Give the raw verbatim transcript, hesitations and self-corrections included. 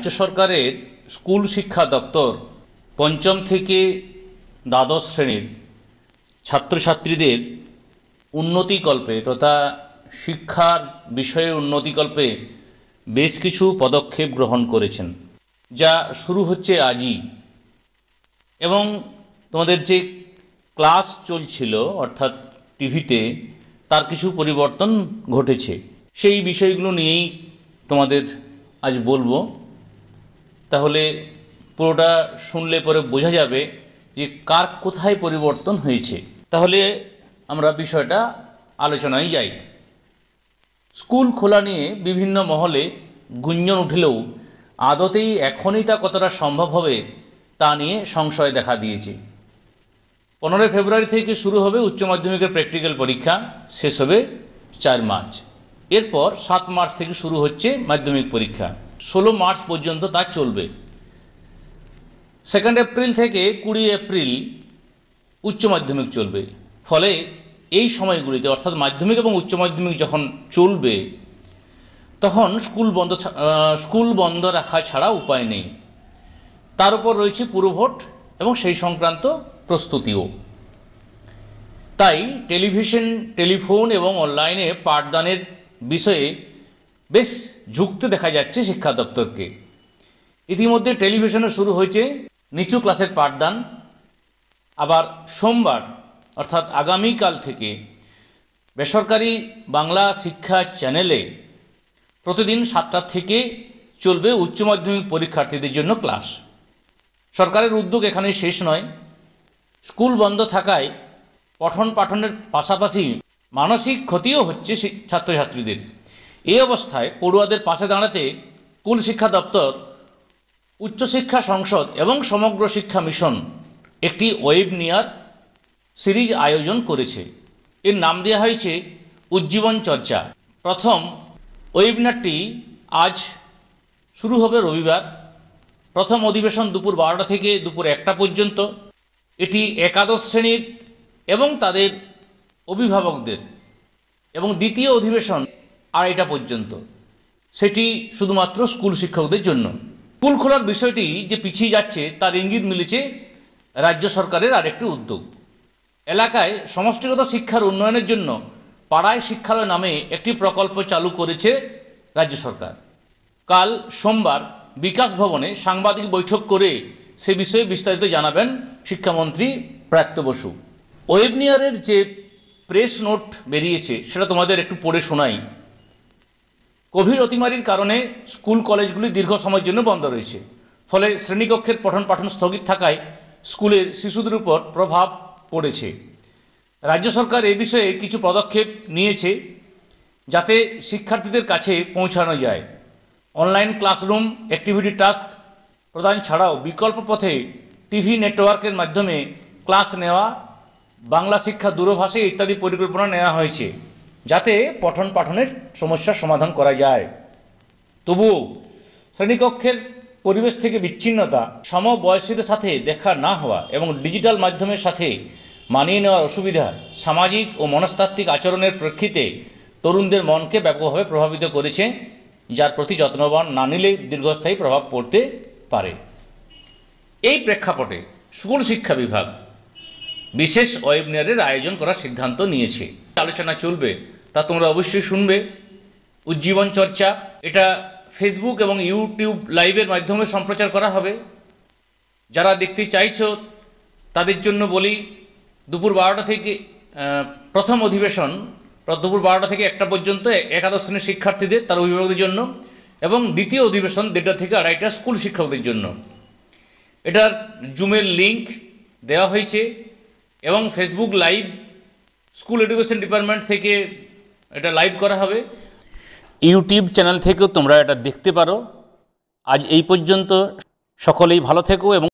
রাজ্য সরকারের স্কুল শিক্ষা দপ্তর পঞ্চম থেকে দ্বাদশ শ্রেণীর ছাত্রছাত্রীদের উন্নতিকল্পে তথা শিক্ষার বিষয়ে উন্নতিকল্পে বেশ কিছু পদক্ষেপ গ্রহণ করেছেন, যা শুরু হচ্ছে আজই। এবং তোমাদের যে ক্লাস চলছিল অর্থাৎ টিভিতে, তার কিছু পরিবর্তন ঘটেছে। সেই বিষয়গুলো নিয়েই তোমাদের আজ বলবো। তাহলে পুরোটা শুনলে পরে বোঝা যাবে যে কার কোথায় পরিবর্তন হয়েছে। তাহলে আমরা বিষয়টা আলোচনায় যাই। স্কুল খোলা নিয়ে বিভিন্ন মহলে গুঞ্জন উঠলেও আদতেই এখনই তা কতটা সম্ভব হবে তা নিয়ে সংশয় দেখা দিয়েছে। পনেরোই ফেব্রুয়ারি থেকে শুরু হবে উচ্চ মাধ্যমিকের প্র্যাকটিক্যাল পরীক্ষা, শেষ হবে চার মার্চ। এরপর সাত মার্চ থেকে শুরু হচ্ছে মাধ্যমিক পরীক্ষা, ষোলো মার্চ পর্যন্ত তা চলবে। সেকেন্ড এপ্রিল থেকে কুড়ি এপ্রিল উচ্চ মাধ্যমিক চলবে। ফলে এই সময়গুলিতে অর্থাৎ মাধ্যমিক এবং উচ্চ মাধ্যমিক যখন চলবে তখন স্কুল বন্ধ স্কুল বন্ধ রাখা ছাড়া উপায় নেই। তার উপর রয়েছে পুরভোট এবং সেই সংক্রান্ত প্রস্তুতিও। তাই টেলিভিশন, টেলিফোন এবং অনলাইনে পাঠদানের বিষয়ে বেশ ঝুঁকতে দেখা যাচ্ছে শিক্ষা দপ্তরকে। ইতিমধ্যে টেলিভিশনে শুরু হয়েছে নিচু ক্লাসের পাঠদান। আবার সোমবার অর্থাৎ আগামীকাল থেকে বেসরকারি বাংলা শিক্ষা চ্যানেলে প্রতিদিন সাতটা থেকে চলবে উচ্চ মাধ্যমিক পরীক্ষার্থীদের জন্য ক্লাস। সরকারের উদ্যোগ এখানে শেষ নয়। স্কুল বন্ধ থাকায় পঠন পাঠনের পাশাপাশি মানসিক ক্ষতিও হচ্ছে ছাত্রছাত্রীদের। এই অবস্থায় পড়ুয়াদের পাশে দাঁড়াতে স্কুল শিক্ষা দপ্তর, উচ্চশিক্ষা সংসদ এবং সমগ্র শিক্ষা মিশন একটি ওয়েবিনার সিরিজ আয়োজন করেছে। এর নাম দেওয়া হয়েছে উজ্জীবন চর্চা। প্রথম ওয়েবিনারটি আজ শুরু হবে রবিবার। প্রথম অধিবেশন দুপুর বারোটা থেকে দুপুর একটা পর্যন্ত। এটি একাদশ শ্রেণীর এবং তাদের অভিভাবকদের, এবং দ্বিতীয় অধিবেশন আড়াইটা পর্যন্ত। সেটি শুধুমাত্র স্কুল শিক্ষকদের জন্য। স্কুল খোলার বিষয়টি যে পিছিয়ে যাচ্ছে তার ইঙ্গিত মিলেছে রাজ্য সরকারের আরেকটি উদ্যোগ। এলাকায় সমষ্টিগত শিক্ষার উন্নয়নের জন্য পাড়ায় শিক্ষালয় নামে একটি প্রকল্প চালু করেছে রাজ্য সরকার। কাল সোমবার বিকাশ ভবনে সাংবাদিক বৈঠক করে সে বিষয়ে বিস্তারিত জানাবেন শিক্ষামন্ত্রী প্রাপ্ত বসু। ওয়েবিনারের যে প্রেস নোট বেরিয়েছে সেটা তোমাদের একটু পড়ে শোনাই। কোভিড অতিমারির কারণে স্কুল কলেজগুলি দীর্ঘ সময়ের জন্য বন্ধ রয়েছে। ফলে শ্রেণীকক্ষের পঠন পাঠন স্থগিত থাকায় স্কুলের শিশুদের উপর প্রভাব পড়েছে। রাজ্য সরকার এই বিষয়ে কিছু পদক্ষেপ নিয়েছে যাতে শিক্ষার্থীদের কাছে পৌঁছানো যায়। অনলাইন ক্লাসরুম, অ্যাক্টিভিটি টাস্ক প্রদান ছাড়াও বিকল্প পথে টিভি নেটওয়ার্কের মাধ্যমে ক্লাস নেওয়া, বাংলা শিক্ষা দূরভাষে ইত্যাদি পরিকল্পনা নেওয়া হয়েছে যাতে পঠন পাঠনের সমস্যার সমাধান করা যায়। তবুও শ্রেণীকক্ষের পরিবেশ থেকে বিচ্ছিন্নতা, সমবয়সীদের সাথে দেখা না হওয়া এবং ডিজিটাল মাধ্যমের সাথে মানিয়ে নেওয়ার অসুবিধা সামাজিক ও মনস্তাত্ত্বিক আচরণের প্রেক্ষিতে তরুণদের মনকে ব্যাপকভাবে প্রভাবিত করেছে, যার প্রতি যত্নবান না নিলে দীর্ঘস্থায়ী প্রভাব পড়তে পারে। এই প্রেক্ষাপটে স্কুল শিক্ষা বিভাগ বিশেষ ওয়েবিনারের আয়োজন করার সিদ্ধান্ত নিয়েছে। আলোচনা চলবে তা তোমরা অবশ্যই শুনবে। উজ্জীবন চর্চা, এটা ফেসবুক এবং ইউটিউব লাইভের মাধ্যমে সম্প্রচার করা হবে। যারা দেখতে চাইছো তাদের জন্য বলি, দুপুর বারোটা থেকে প্রথম অধিবেশন দুপুর বারোটা থেকে একটা পর্যন্ত একাদশ শ্রেণীর শিক্ষার্থীদের, তার অভিভাবকদের জন্য, এবং দ্বিতীয় অধিবেশন দেড়টা থেকে আড়াইটা স্কুল শিক্ষকদের জন্য। এটার জুমের লিঙ্ক দেওয়া হয়েছে এবং Facebook live school education department থেকে এটা লাইভ করা হবে। ইউটিউব চ্যানেল থেকেও তোমরা এটা দেখতে পারো। আজ এই পর্যন্ত, সকলেই ভালো থেকো এবং